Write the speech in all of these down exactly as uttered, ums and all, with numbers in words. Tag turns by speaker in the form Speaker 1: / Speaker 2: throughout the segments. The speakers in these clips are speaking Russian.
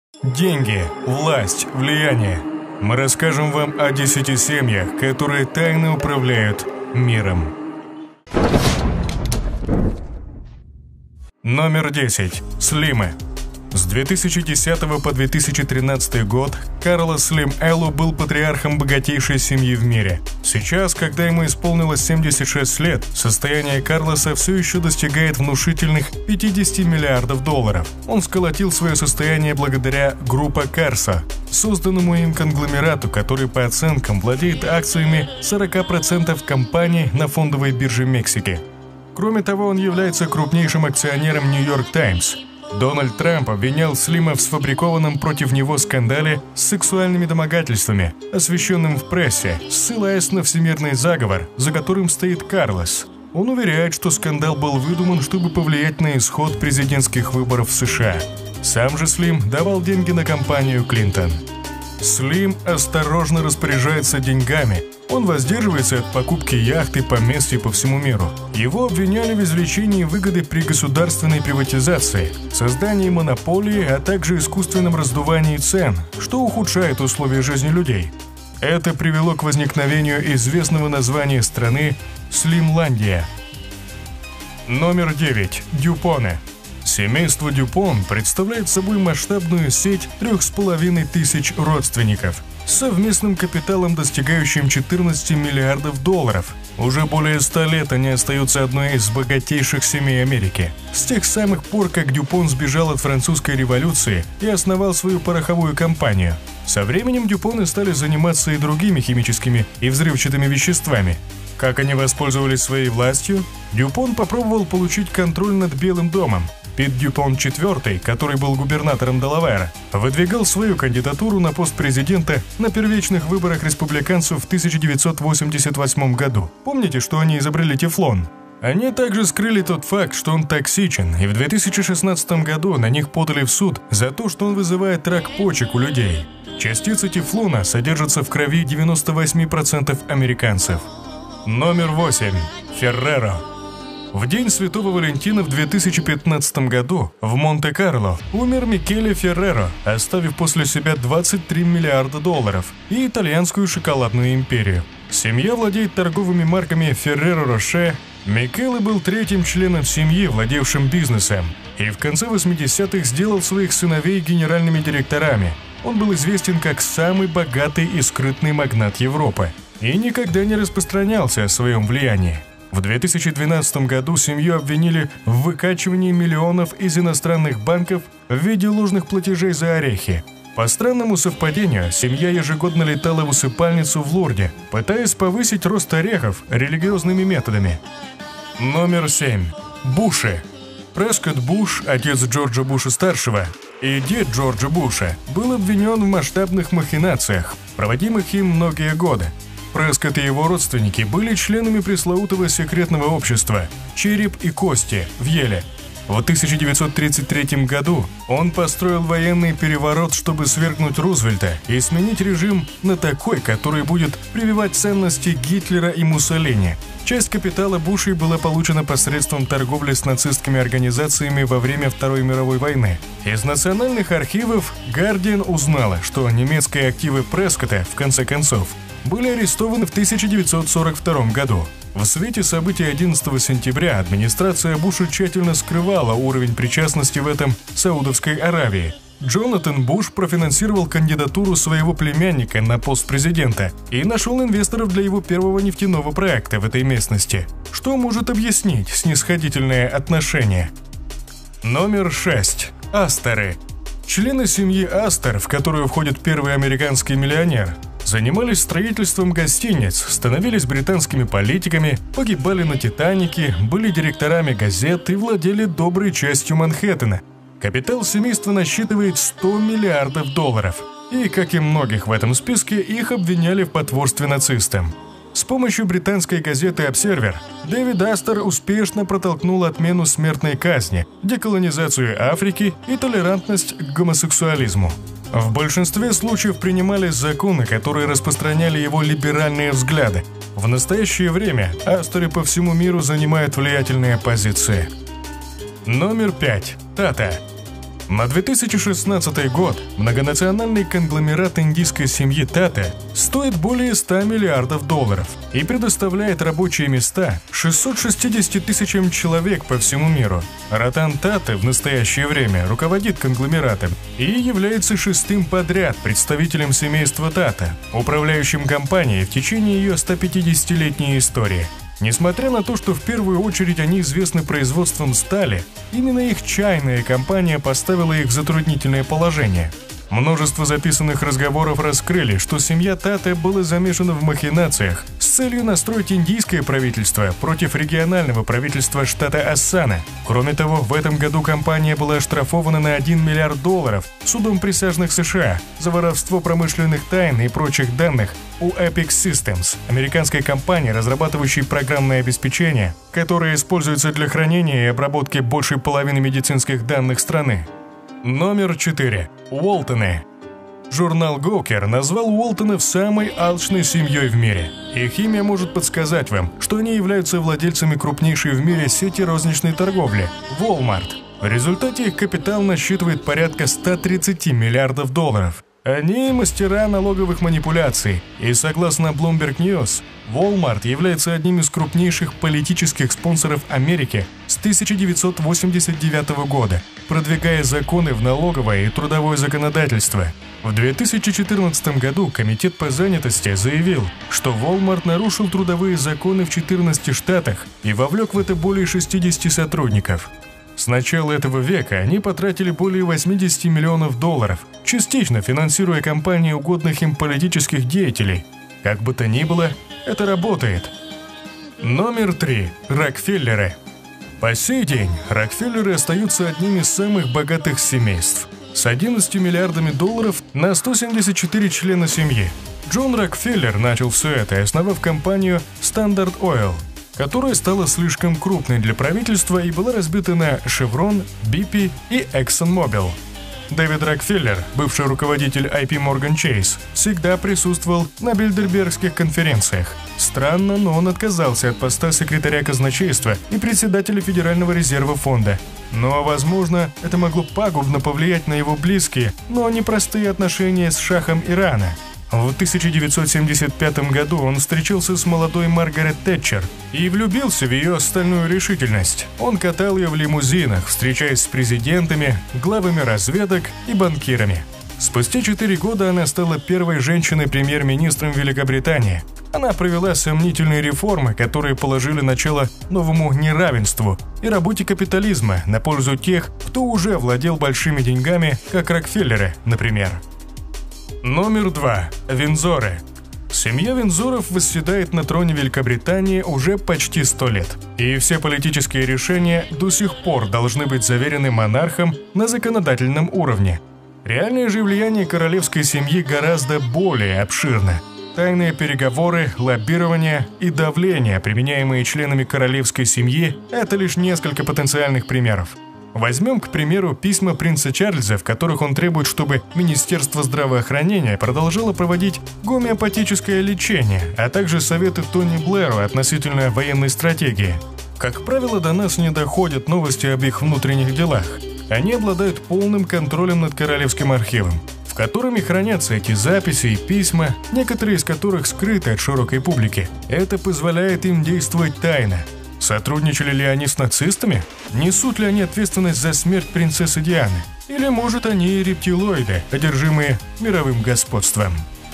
Speaker 1: Деньги, власть, влияние. Мы расскажем вам о десяти семьях, которые тайно управляют миром. Номер десять. Слимы. С две тысячи десятого по две тысячи тринадцатый год Карлос Слим Эллу был патриархом богатейшей семьи в мире. Сейчас, когда ему исполнилось семьдесят шесть лет, состояние Карлоса все еще достигает внушительных пятидесяти миллиардов долларов. Он сколотил свое состояние благодаря Группа Карса, созданному им конгломерату, который по оценкам владеет акциями сорока процентов компаний на фондовой бирже Мексики. Кроме того, он является крупнейшим акционером Нью-Йорк Таймс. Дональд Трамп обвинял Слима в сфабрикованном против него скандале с сексуальными домогательствами, освещенным в прессе, ссылаясь на всемирный заговор, за которым стоит Карлос. Он уверяет, что скандал был выдуман, чтобы повлиять на исход президентских выборов в США. Сам же Слим давал деньги на кампанию Клинтон. Слим осторожно распоряжается деньгами. Он воздерживается от покупки яхт и поместьй по всему миру. Его обвиняли в извлечении выгоды при государственной приватизации, создании монополии, а также искусственном раздувании цен, что ухудшает условия жизни людей. Это привело к возникновению известного названия страны Слимландия. Номер девять. Дюпоны. Семейство Дюпон представляет собой масштабную сеть трех с половиной тысяч родственников с совместным капиталом, достигающим четырнадцати миллиардов долларов. Уже более ста лет они остаются одной из богатейших семей Америки. С тех самых пор, как Дюпон сбежал от французской революции и основал свою пороховую компанию. Со временем Дюпоны стали заниматься и другими химическими и взрывчатыми веществами. Как они воспользовались своей властью? Дюпон попробовал получить контроль над Белым домом. Пит Дюпон четвёртый, который был губернатором Делавера, выдвигал свою кандидатуру на пост президента на первичных выборах республиканцев в тысяча девятьсот восемьдесят восьмом году. Помните, что они изобрели тефлон? Они также скрыли тот факт, что он токсичен, и в две тысячи шестнадцатом году на них подали в суд за то, что он вызывает рак почек у людей. Частицы тефлона содержатся в крови девяноста восьми процентов американцев. Номер восемь. Ферреро. В день Святого Валентина в две тысячи пятнадцатом году в Монте-Карло умер Микеле Ферреро, оставив после себя двадцать три миллиарда долларов и итальянскую шоколадную империю. Семья владеет торговыми марками Ferrero Rocher. Микеле был третьим членом семьи, владевшим бизнесом, и в конце восьмидесятых сделал своих сыновей генеральными директорами. Он был известен как самый богатый и скрытный магнат Европы и никогда не распространялся о своем влиянии. В две тысячи двенадцатом году семью обвинили в выкачивании миллионов из иностранных банков в виде ложных платежей за орехи. По странному совпадению, семья ежегодно летала в усыпальницу в Лурде, пытаясь повысить рост орехов религиозными методами. Номер семь. Буши. Прескотт Буш, отец Джорджа Буша-старшего, и дед Джорджа Буша, был обвинен в масштабных махинациях, проводимых им многие годы. Прескотт и его родственники были членами пресловутого секретного общества «Череп и кости» в Йеле. В тысяча девятьсот тридцать третьем году он построил военный переворот, чтобы свергнуть Рузвельта и сменить режим на такой, который будет прививать ценности Гитлера и Муссолини. Часть капитала Бушей была получена посредством торговли с нацистскими организациями во время Второй мировой войны. Из национальных архивов Guardian узнала, что немецкие активы Прескотта, в конце концов, были арестованы в тысяча девятьсот сорок втором году. В свете событий одиннадцатого сентября администрация Буша тщательно скрывала уровень причастности в этом Саудовской Аравии. Джонатан Буш профинансировал кандидатуру своего племянника на пост президента и нашел инвесторов для его первого нефтяного проекта в этой местности, что может объяснить снисходительное отношение. Номер шесть. Асторы. Члены семьи Астор, в которую входит первый американский миллионер, занимались строительством гостиниц, становились британскими политиками, погибали на Титанике, были директорами газет и владели доброй частью Манхэттена. Капитал семейства насчитывает сто миллиардов долларов. И, как и многих в этом списке, их обвиняли в потворстве нацистам. С помощью британской газеты «Обсервер» Дэвид Астор успешно протолкнул отмену смертной казни, деколонизацию Африки и толерантность к гомосексуализму. В большинстве случаев принимались законы, которые распространяли его либеральные взгляды. В настоящее время Асторы по всему миру занимают влиятельные позиции. Номер пять. Тата. На две тысячи шестнадцатый год многонациональный конгломерат индийской семьи Тата стоит более ста миллиардов долларов и предоставляет рабочие места шестистам шестидесяти тысячам человек по всему миру. Ратан Тата в настоящее время руководит конгломератом и является шестым подряд представителем семейства Тата, управляющим компанией в течение ее стопятидесятилетней истории. Несмотря на то, что в первую очередь они известны производством стали, именно их чайная компания поставила их в затруднительное положение. Множество записанных разговоров раскрыли, что семья Тата была замешана в махинациях с целью настроить индийское правительство против регионального правительства штата Ассана. Кроме того, в этом году компания была оштрафована на один миллиард долларов судом присяжных США за воровство промышленных тайн и прочих данных у Epic Systems, американской компании, разрабатывающей программное обеспечение, которое используется для хранения и обработки большей половины медицинских данных страны. Номер четыре. Уолтоны. Журнал Gawker назвал Уолтонов самой алчной семьей в мире. Их имя может подсказать вам, что они являются владельцами крупнейшей в мире сети розничной торговли – Walmart. В результате их капитал насчитывает порядка ста тридцати миллиардов долларов. Они мастера налоговых манипуляций, и согласно Bloomberg News, Walmart является одним из крупнейших политических спонсоров Америки с тысяча девятьсот восемьдесят девятого года, продвигая законы в налоговое и трудовое законодательство. В две тысячи четырнадцатом году Комитет по занятости заявил, что Walmart нарушил трудовые законы в четырнадцати штатах и вовлек в это более шестидесяти сотрудников. С начала этого века они потратили более восьмидесяти миллионов долларов, частично финансируя кампании угодных им политических деятелей. Как бы то ни было, это работает. Номер три. Рокфеллеры. По сей день Рокфеллеры остаются одним из самых богатых семейств, с одиннадцатью миллиардами долларов на сто семьдесят четыре члена семьи. Джон Рокфеллер начал все это, основав компанию Standard Oil, которая стала слишком крупной для правительства и была разбита на Chevron, би пи и ExxonMobil. Дэвид Рокфеллер, бывший руководитель ай пи Morgan Chase, всегда присутствовал на Бильдербергских конференциях. Странно, но он отказался от поста секретаря казначейства и председателя Федерального резерва фонда. Но, возможно, это могло пагубно повлиять на его близкие, но непростые отношения с шахом Ирана. В тысяча девятьсот семьдесят пятом году он встречался с молодой Маргарет Тэтчер и влюбился в ее стальную решительность. Он катал ее в лимузинах, встречаясь с президентами, главами разведок и банкирами. Спустя четыре года она стала первой женщиной-премьер-министром Великобритании. Она провела сомнительные реформы, которые положили начало новому неравенству и работе капитализма на пользу тех, кто уже владел большими деньгами, как Рокфеллеры, например. Номер два. Виндзоры. Семья Виндзоров восседает на троне Великобритании уже почти сто лет. И все политические решения до сих пор должны быть заверены монархом на законодательном уровне. Реальное же влияние королевской семьи гораздо более обширно. Тайные переговоры, лоббирование и давление, применяемые членами королевской семьи, это лишь несколько потенциальных примеров. Возьмем, к примеру, письма принца Чарльза, в которых он требует, чтобы Министерство здравоохранения продолжило проводить гомеопатическое лечение, а также советы Тони Блэру относительно военной стратегии. Как правило, до нас не доходят новости об их внутренних делах. Они обладают полным контролем над Королевским архивом, в которыми хранятся эти записи и письма, некоторые из которых скрыты от широкой публики. Это позволяет им действовать тайно. Сотрудничали ли они с нацистами? Несут ли они ответственность за смерть принцессы Дианы? Или, может, они рептилоиды, одержимые мировым господством?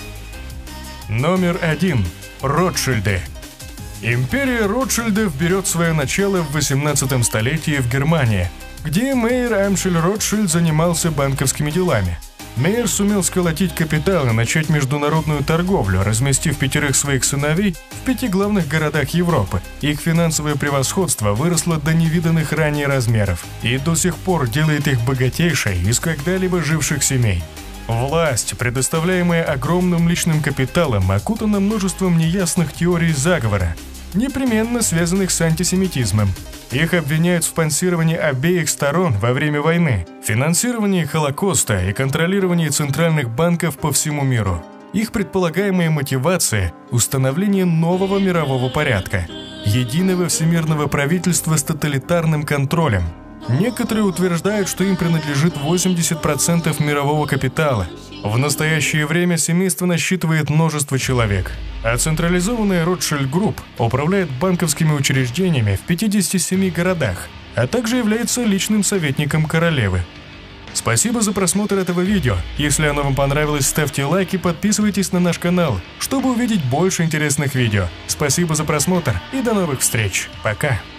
Speaker 1: Номер один. Ротшильды. Империя Ротшильдов берет свое начало в восемнадцатом столетии в Германии, где Мейер Амшель Ротшильд занимался банковскими делами. Мейер сумел сколотить капитал и начать международную торговлю, разместив пятерых своих сыновей в пяти главных городах Европы. Их финансовое превосходство выросло до невиданных ранее размеров и до сих пор делает их богатейшей из когда-либо живших семей. Власть, предоставляемая огромным личным капиталом, окутана множеством неясных теорий заговора, непременно связанных с антисемитизмом. Их обвиняют в спонсировании обеих сторон во время войны, финансировании Холокоста и контролировании центральных банков по всему миру. Их предполагаемая мотивация – установление нового мирового порядка, единого всемирного правительства с тоталитарным контролем. Некоторые утверждают, что им принадлежит восемьдесят процентов мирового капитала. В настоящее время семейство насчитывает множество человек, а централизованная Rothschild Group управляет банковскими учреждениями в пятидесяти семи городах, а также является личным советником королевы. Спасибо за просмотр этого видео. Если оно вам понравилось, ставьте лайк и подписывайтесь на наш канал, чтобы увидеть больше интересных видео. Спасибо за просмотр и до новых встреч. Пока.